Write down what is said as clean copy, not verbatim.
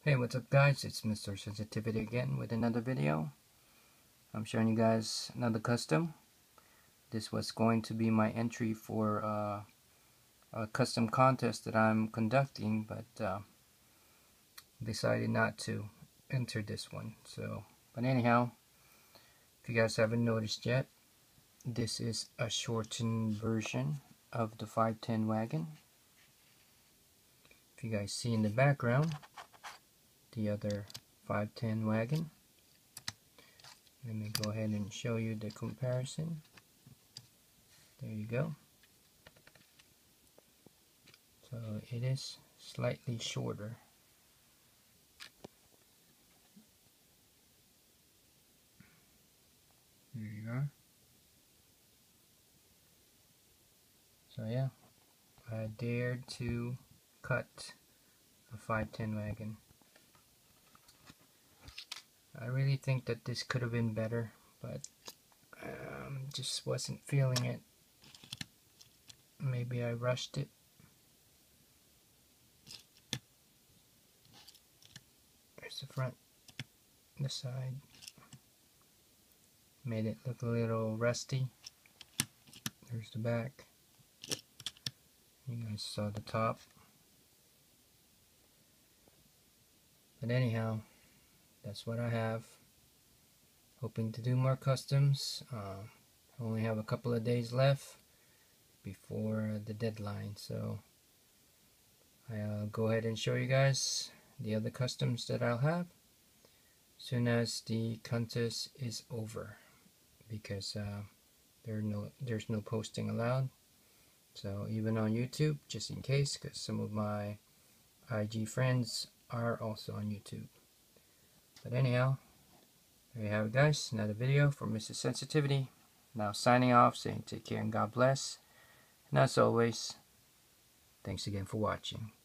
Hey, what's up guys, it's Mrsenctvt again with another video. I'm showing you guys another custom. This was going to be my entry for a custom contest that I'm conducting, but decided not to enter this one. But anyhow, if you guys haven't noticed yet, this is a shortened version of the 510 Wagon. If you guys see in the background, the other 510 Wagon. Let me go ahead and show you the comparison. There you go. So it is slightly shorter. There you are. So yeah, I dared to cut a 510 Wagon. I really think that this could have been better, but just wasn't feeling it. Maybe I rushed it. There's the front, the side. Made it look a little rusty. There's the back. You guys saw the top. But anyhow, that's what I have. Hoping to do more customs. I only have a couple of days left before the deadline, so I'll go ahead and show you guys the other customs that I'll have as soon as the contest is over, because there's no posting allowed. So even on YouTube, just in case, because some of my IG friends are also on YouTube. But anyhow, there you have it guys, another video from Mrsenctvt. Now signing off, saying take care and God bless. And as always, thanks again for watching.